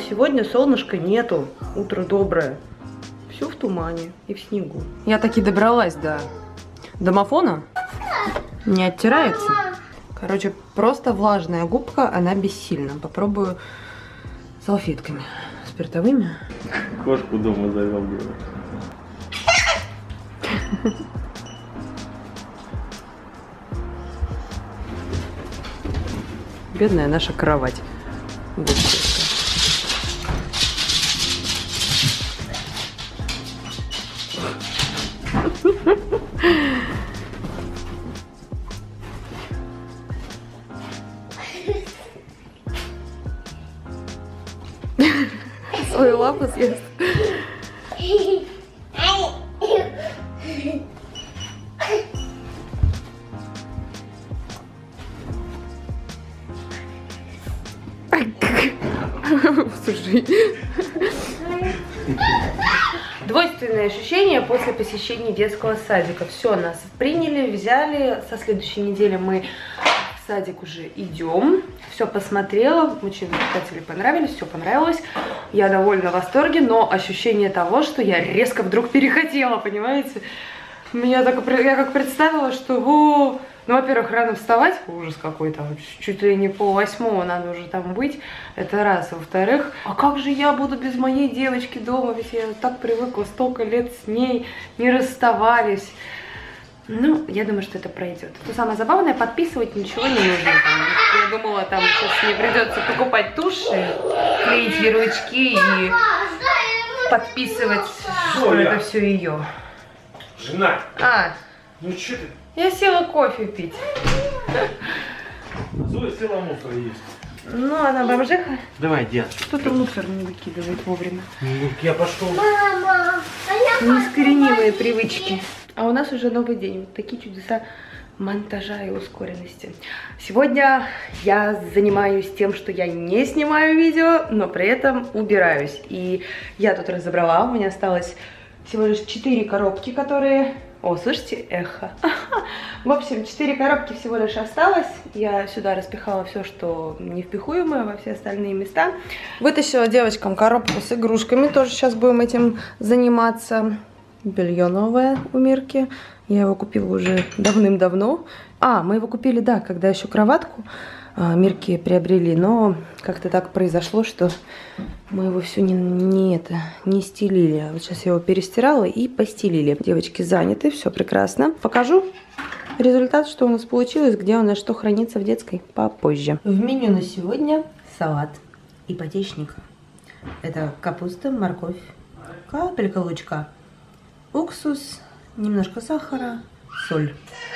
сегодня солнышка нету. Утро доброе. Все в тумане и в снегу. Я таки добралась до домофона. Не оттирается. Короче, просто влажная губка, она бессильна. Попробую салфетками спиртовыми. Кошку дома завел, говорит. Бедная наша кровать. Свою лапу съест. Слушай. Двойственные ощущения после посещения детского садика. Все, нас приняли, взяли. Со следующей недели мы в садик уже идем. Все посмотрела. Очень родители понравились, все понравилось. Я довольно в восторге, но ощущение того, что я резко вдруг перехотела, понимаете? Я как представила, что... Ну, во-первых, рано вставать, ужас какой-то, чуть ли не 7:30 надо уже там быть, это раз. Во-вторых, а как же я буду без моей девочки дома, ведь я так привыкла, столько лет с ней, не расставались. Ну, я думаю, что это пройдет. Что самое забавное, подписывать ничего не нужно. Я думала, там сейчас мне придется покупать туши, клеить ярлычки и подписывать, что это все ее. Жена! Ну что ты? Я села кофе пить. Зоя села мусор есть. Ну, она бомжиха. Давай, дед. Кто-то мусор не выкидывает вовремя. Я пошел. Мама, Неискоренимые привычки. А у нас уже новый день. Вот такие чудеса монтажа и ускоренности. Сегодня я занимаюсь тем, что я не снимаю видео, но при этом убираюсь. И я тут разобрала. У меня осталось всего лишь 4 коробки, которые... О, слышите, эхо. В общем, 4 коробки всего лишь осталось. Я сюда распихала все, что невпихуемое, во все остальные места. Вытащила девочкам коробку с игрушками. Тоже сейчас будем этим заниматься. Белье новое у Мирки. Я его купила уже давным-давно. Мы его купили, да, когда еще кроватку Мирки приобрели. Но как-то так произошло, что мы его все не стелили. Вот сейчас я его перестирала и постелили. Девочки заняты, все прекрасно. Покажу результат, что у нас получилось, где у нас что хранится в детской попозже. В меню на сегодня салат ипотечник. Это капуста, морковь, капелька лучка, уксус, немножко сахара, соль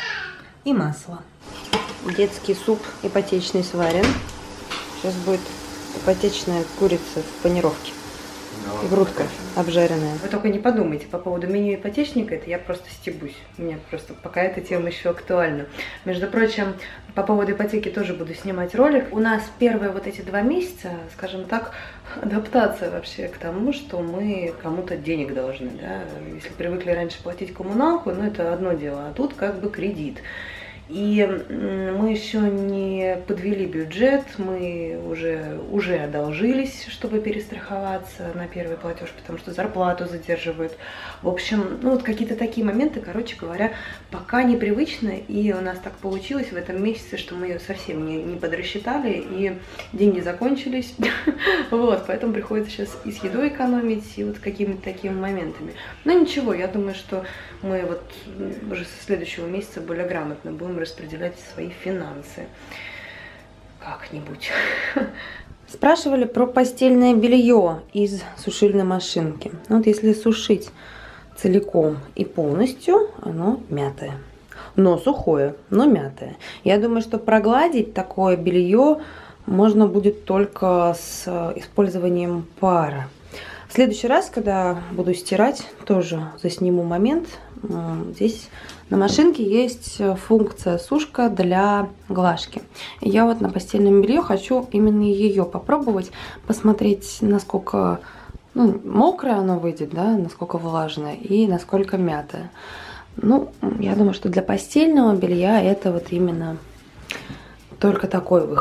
и масло. Детский суп ипотечный сварен. Сейчас будет ипотечная курица в панировке. Грудка обжаренная. Вы только не подумайте по поводу меню ипотечника, это я просто стебусь. У меня просто пока эта тема еще актуальна. Между прочим, по поводу ипотеки тоже буду снимать ролик. У нас первые вот эти 2 месяца, скажем так, адаптация вообще к тому, что мы кому-то денег должны. Да? Если привыкли раньше платить коммуналку, ну это одно дело, а тут как бы кредит. И мы еще не подвели бюджет, мы уже одолжились, чтобы перестраховаться на первый платеж, потому что зарплату задерживают. В общем, ну вот какие-то такие моменты, короче говоря, пока непривычно. И у нас так получилось в этом месяце, что мы ее совсем не подрасчитали, и деньги закончились. Вот, поэтому приходится сейчас и с едой экономить, и вот какими-то такими моментами. Но ничего, я думаю, что мы вот уже со следующего месяца более грамотно будем распределять свои финансы как-нибудь. Спрашивали про постельное белье из сушильной машинки. Вот если сушить целиком и полностью, оно мятое. Но сухое, но мятое. Я думаю, что прогладить такое белье можно будет только с использованием пара. В следующий раз, когда буду стирать, тоже засниму момент. Здесь на машинке есть функция сушка для глажки. Я вот на постельном белье хочу именно ее попробовать, посмотреть, насколько мокрое оно выйдет, да, насколько влажное и насколько мятое. Ну, я думаю, что для постельного белья это вот именно только такой выход.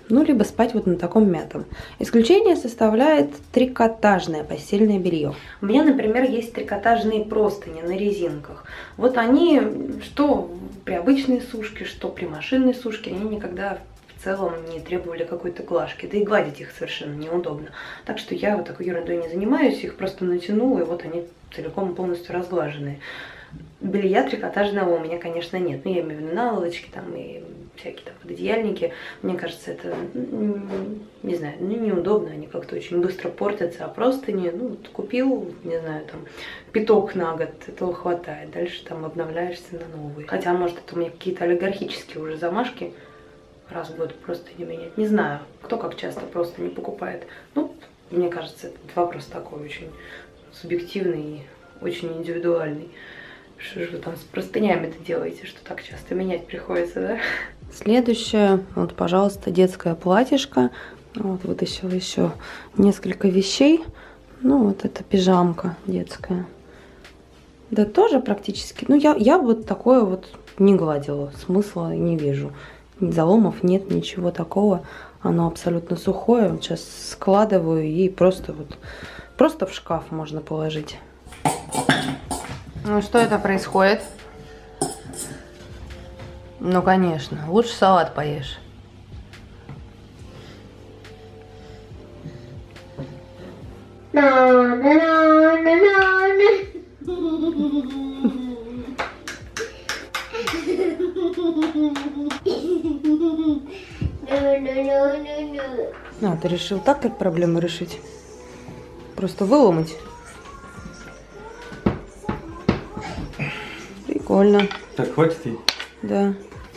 Ну, либо спать вот на таком мятом. Исключение составляет трикотажное постельное белье. У меня, например, есть трикотажные простыни на резинках. Вот они, что при обычной сушке, что при машинной сушке, они никогда в целом не требовали какой-то глажки. Да и гладить их совершенно неудобно. Так что я вот такой ерундой не занимаюсь, их просто натянула, и вот они целиком полностью разглаженные. Белья трикотажного у меня, конечно, нет. Ну, я имею в виду наволочки там и всякие там пододеяльники. Мне кажется, это, не знаю, ну, неудобно. Они как-то очень быстро портятся. А простыни, ну, вот купил, не знаю, там, пяток на год, этого хватает. Дальше там обновляешься на новые. Хотя, может, это у меня какие-то олигархические уже замашки. Раз в год просто не менять. Не знаю, кто как часто просто не покупает. Ну, мне кажется, этот вопрос такой очень субъективный и очень индивидуальный. Что же вы там с простынями-то делаете, что так часто менять приходится, да? Следующее, вот, пожалуйста, детское платьишко. Вот вытащила еще несколько вещей. Ну, вот это пижамка детская. Да тоже практически. Ну, я вот такое вот не гладила. Смысла не вижу. Заломов нет, ничего такого. Оно абсолютно сухое. Вот сейчас складываю и просто вот, просто в шкаф можно положить. Ну, что это происходит? Ну, конечно. Лучше салат поешь. А, ты решил так как проблему решить? Просто выломать? Прикольно. Так, хватит ей? Да.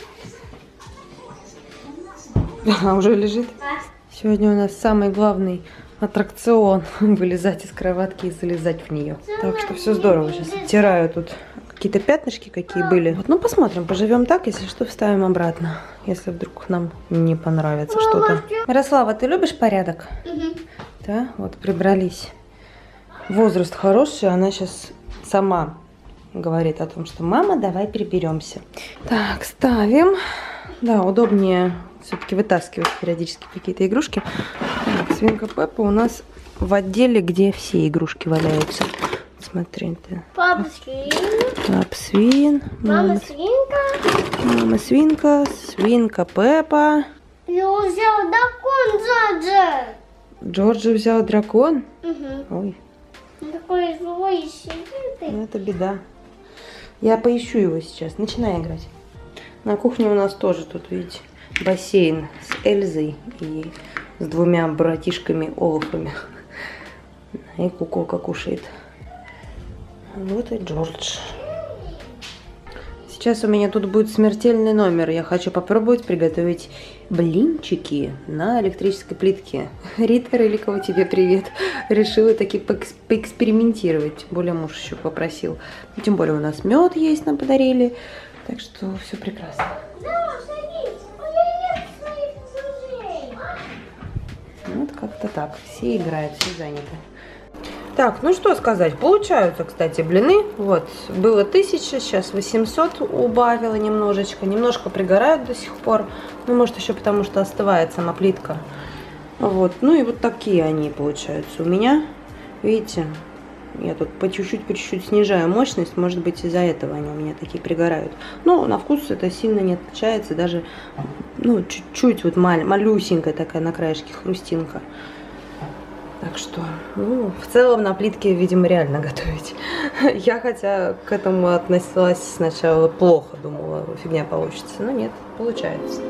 А, уже лежит. Сегодня у нас самый главный аттракцион. Вылезать из кроватки и залезать в нее. Так что все здорово. Сейчас оттираю тут какие-то пятнышки, какие были. Вот, ну, посмотрим, поживем так. Если что, вставим обратно. Если вдруг нам не понравится что-то. Ярослава, ты любишь порядок? Да, вот прибрались. Возраст хороший, она сейчас сама говорит о том, что мама, давай приберемся. Так, ставим. Да, удобнее все-таки вытаскивать периодически какие-то игрушки. Так, свинка Пеппа у нас в отделе, где все игрушки валяются. Смотри, ты. Папа свин. Папа свин. Мама свинка. Мама свинка. Свинка Пеппа. Я взял дракон Джорджа. Джорджи взял дракон? Угу. Ой. Он такой злой сидит. Ну, это беда. Я поищу его сейчас. Начинай играть. На кухне у нас тоже тут, видите, бассейн с Эльзой и с двумя братишками-олуфами. И куколка кушает. Вот и Джордж. Сейчас у меня тут будет смертельный номер. Я хочу попробовать приготовить блинчики на электрической плитке. Рита Рыликова, тебе привет. Решила таки поэкспериментировать. Тем более муж еще попросил. Тем более у нас мед есть, нам подарили. Так что все прекрасно. Вот как-то так. Все играют, все заняты. Так, ну что сказать, получаются, кстати, блины. Вот, было 1000, сейчас 800 убавила немножечко. Немножко пригорают до сих пор. Ну, может, еще потому, что остывает сама плитка. Вот, ну и вот такие они получаются у меня. Видите, я тут по чуть-чуть снижаю мощность. Может быть, из-за этого они у меня такие пригорают. Но на вкус это сильно не отличается. Даже, ну, чуть-чуть вот малюсенькая такая на краешке хрустинка. Так что, ну, в целом на плитке, видимо, реально готовить. Я хотя к этому относилась сначала плохо, думала, фигня получится. Но нет, получается.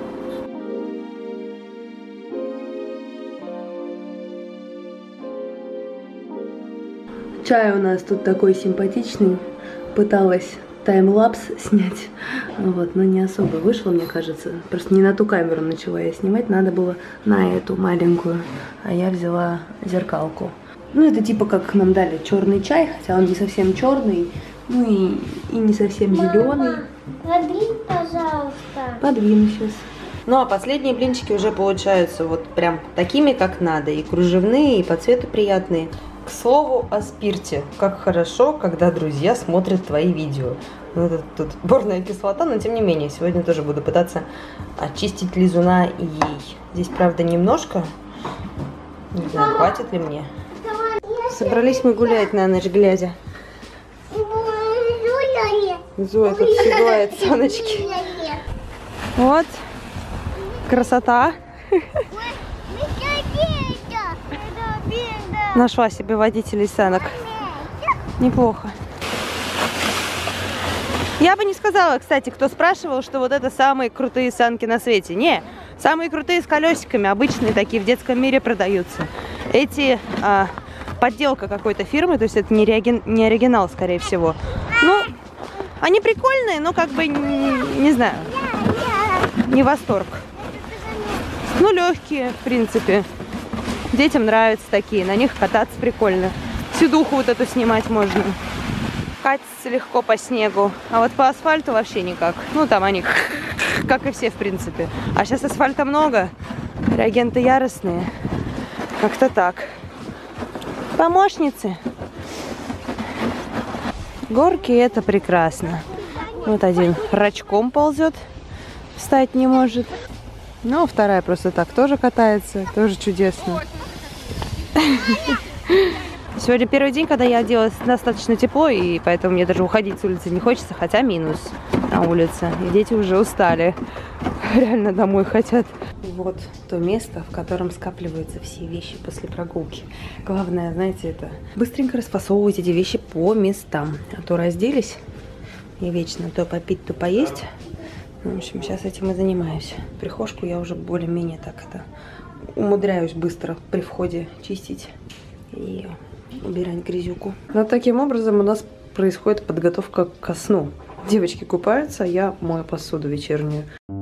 Чай у нас тут такой симпатичный. Пыталась таймлапс снять, вот, но не особо вышло, мне кажется. Просто не на ту камеру начала я снимать, надо было на эту маленькую, а я взяла зеркалку. Ну, это типа как нам дали черный чай, хотя он не совсем черный, ну и не совсем зеленый. Подвинь, пожалуйста. Подвину сейчас. Ну, а последние блинчики уже получаются вот прям такими, как надо. И кружевные, и по цвету приятные. К слову о спирте. Как хорошо, когда друзья смотрят твои видео. Ну, это тут борная кислота, но тем не менее, сегодня тоже буду пытаться очистить лизуна и ей. Здесь, правда, немножко. Не знаю, хватит ли мне. Собрались мы гулять на ночь глядя. Зоя тут фигует, соночки. Вот. Красота. Нашла себе водителей санок. Неплохо. Я бы не сказала, кстати, кто спрашивал, что вот это самые крутые санки на свете. Не, самые крутые с колесиками, обычные такие в детском мире продаются. Эти подделка какой-то фирмы, то есть это не оригинал, скорее всего. Ну, они прикольные, но как бы, не знаю, не восторг. Ну, легкие, в принципе. Детям нравятся такие, на них кататься прикольно. Сидуху вот эту снимать можно. Катиться легко по снегу, а вот по асфальту вообще никак. Ну, там они, как и все, в принципе. А сейчас асфальта много, реагенты яростные. Как-то так. Помощницы. Горки — это прекрасно. Вот один рачком ползет, встать не может. Ну, вторая просто так тоже катается, тоже чудесно. Сегодня первый день, когда я оделась достаточно тепло, и поэтому мне даже уходить с улицы не хочется, хотя минус на улице. И дети уже устали. Реально домой хотят. Вот то место, в котором скапливаются все вещи после прогулки. Главное, знаете, это быстренько расфасовывать эти вещи по местам. А то разделись и вечно то попить, то поесть. В общем, сейчас этим и занимаюсь. Прихожку я уже более-менее так это умудряюсь быстро при входе чистить и убирать грязюку. Вот таким образом у нас происходит подготовка ко сну. Девочки купаются, а я мою посуду вечернюю.